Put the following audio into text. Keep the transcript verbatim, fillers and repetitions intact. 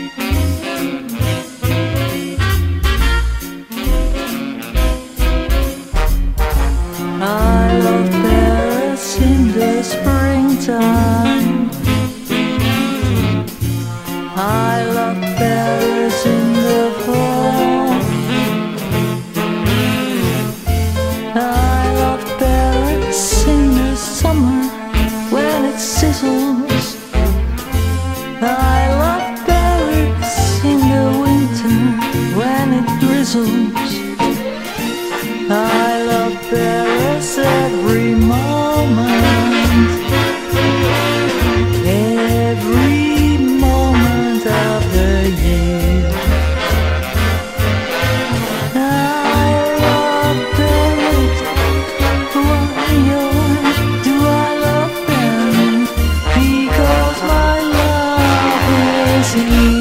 I love Paris in the springtime. I love Paris in the fall. I love Paris in the summer when it sizzles. I love Paris in the winter when it drizzles. I love Paris every moment, every moment of the year. I love Paris. Why do I love Paris? Because my love is here.